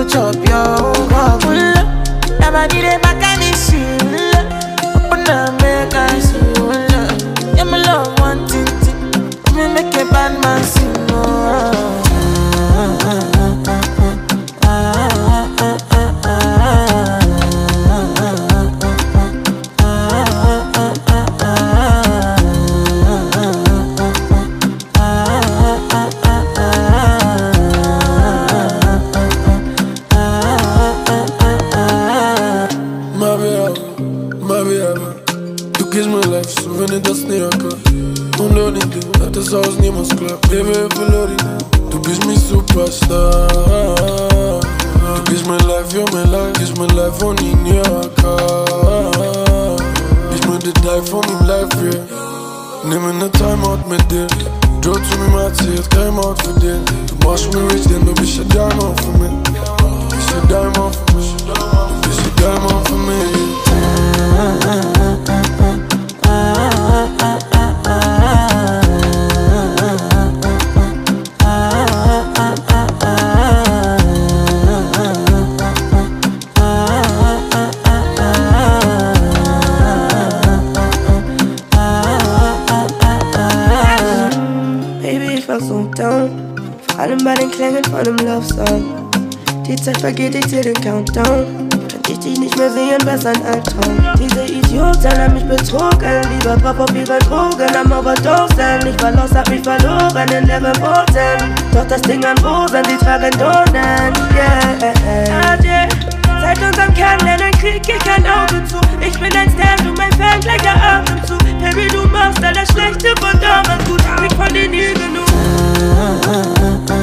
go chop your bubble. Never did it back and it's you. Open up, make I see you. Yeah, my love one thing. Me make a bad man sing. Du kiss mijn lijf, zo wanneer dat is niet akkoord. Onnodig doen, dat is alles niemands klaar. Baby, verloren, du bist mijn superstar. Du kiss mijn lijf, yo mijn lijf, kiss mijn lijf van niet akkoord. Ich moet de die van mijn lijf, yeah. Neem een time out met dit. Draw to me, maat, zie het, krijg me out voor dit. Du machst me rich, dan bist je diamond voor me. Bist je diamond voor me. Bist je diamond voor me. Baby, ich war so down, vor allem bei den Klängen von einem Love-Song. Die Zeit vergeht, ich zähl den Countdown. Könnte ich dich nicht mehr sehen, besser ein Albtraum. Diese Idioten haben mich betrogen, lieber Pop auf ihre Drogen, am Overdosen. Ich war los, hab mich verloren in leeren Booten. Doch das Ding an Rosen, sie tragen Donen, yeah. Adieu. Seit unserem Kennenlernen krieg ich kein Auge zu. Ich bin ein Stan, du mein Fan, gleicher Atemzug. Baby, du machst alles Schlechte von damals gut. Ich fand dir nie genug.